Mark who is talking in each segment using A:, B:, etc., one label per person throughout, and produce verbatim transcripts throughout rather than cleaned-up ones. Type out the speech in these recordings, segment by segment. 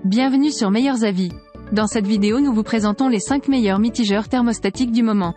A: Bienvenue sur Meilleurs Avis. Dans cette vidéo nous vous présentons les cinq meilleurs mitigeurs thermostatiques du moment.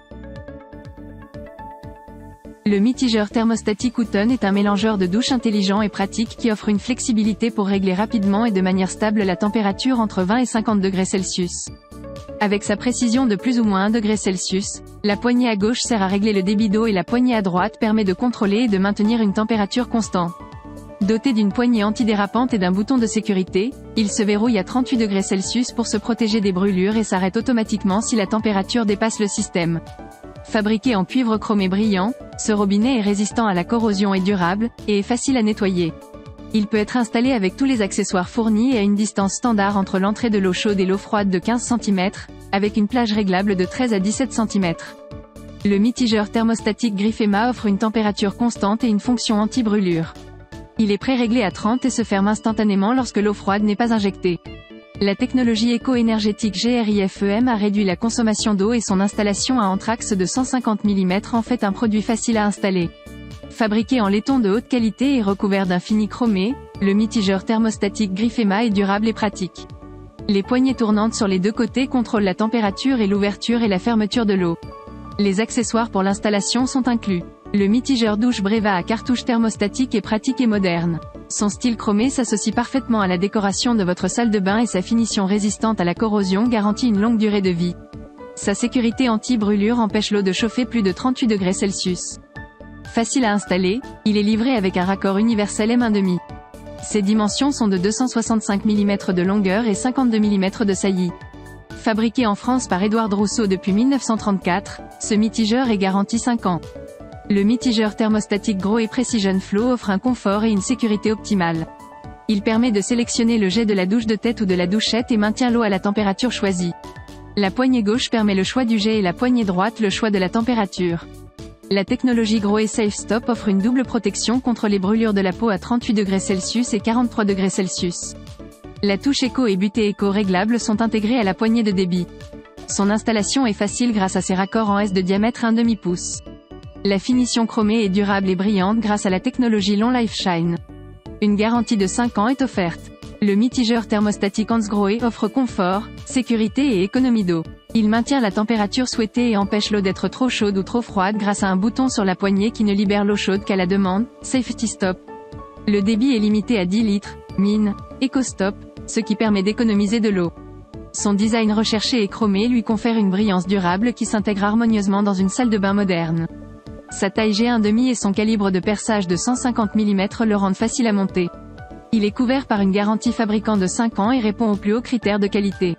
A: Le mitigeur thermostatique Hooton est un mélangeur de douche intelligent et pratique qui offre une flexibilité pour régler rapidement et de manière stable la température entre vingt et cinquante degrés Celsius. Avec sa précision de plus ou moins un degré Celsius, la poignée à gauche sert à régler le débit d'eau et la poignée à droite permet de contrôler et de maintenir une température constante. Doté d'une poignée antidérapante et d'un bouton de sécurité, il se verrouille à trente-huit degrés Celsius pour se protéger des brûlures et s'arrête automatiquement si la température dépasse le système. Fabriqué en cuivre chromé brillant, ce robinet est résistant à la corrosion et durable, et est facile à nettoyer. Il peut être installé avec tous les accessoires fournis et à une distance standard entre l'entrée de l'eau chaude et l'eau froide de quinze centimètres, avec une plage réglable de treize à dix-sept centimètres. Le mitigeur thermostatique Grifema offre une température constante et une fonction anti-brûlure. Il est pré-réglé à trente et se ferme instantanément lorsque l'eau froide n'est pas injectée. La technologie éco-énergétique GRIFEM a réduit la consommation d'eau et son installation à anthrax de cent cinquante millimètres en fait un produit facile à installer. Fabriqué en laiton de haute qualité et recouvert d'un fini chromé, le mitigeur thermostatique Grifema est durable et pratique. Les poignées tournantes sur les deux côtés contrôlent la température et l'ouverture et la fermeture de l'eau. Les accessoires pour l'installation sont inclus. Le mitigeur douche Breva à cartouche thermostatique est pratique et moderne. Son style chromé s'associe parfaitement à la décoration de votre salle de bain et sa finition résistante à la corrosion garantit une longue durée de vie. Sa sécurité anti-brûlure empêche l'eau de chauffer plus de trente-huit degrés Celsius. Facile à installer, il est livré avec un raccord universel M un virgule cinq. Ses dimensions sont de deux cent soixante-cinq millimètres de longueur et cinquante-deux millimètres de saillie. Fabriqué en France par Édouard Rousseau depuis mille neuf cent trente-quatre, ce mitigeur est garanti cinq ans. Le mitigeur thermostatique Grow et Precision Flow offre un confort et une sécurité optimale. Il permet de sélectionner le jet de la douche de tête ou de la douchette et maintient l'eau à la température choisie. La poignée gauche permet le choix du jet et la poignée droite le choix de la température. La technologie Grow et Safe Stop offre une double protection contre les brûlures de la peau à trente-huit degrés Celsius et quarante-trois degrés Celsius. La touche éco et butée éco réglables sont intégrées à la poignée de débit. Son installation est facile grâce à ses raccords en S de diamètre un demi-pouce. La finition chromée est durable et brillante grâce à la technologie Long Life Shine. Une garantie de cinq ans est offerte. Le mitigeur thermostatique Hansgrohe offre confort, sécurité et économie d'eau. Il maintient la température souhaitée et empêche l'eau d'être trop chaude ou trop froide grâce à un bouton sur la poignée qui ne libère l'eau chaude qu'à la demande, Safety Stop. Le débit est limité à dix litres, mine, EcoStop, ce qui permet d'économiser de l'eau. Son design recherché et chromé lui confère une brillance durable qui s'intègre harmonieusement dans une salle de bain moderne. Sa taille G un virgule cinq et son calibre de perçage de cent cinquante millimètres le rendent facile à monter. Il est couvert par une garantie fabricant de cinq ans et répond aux plus hauts critères de qualité.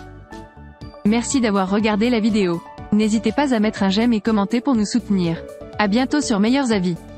A: Merci d'avoir regardé la vidéo. N'hésitez pas à mettre un j'aime et commenter pour nous soutenir. À bientôt sur Meilleurs Avis.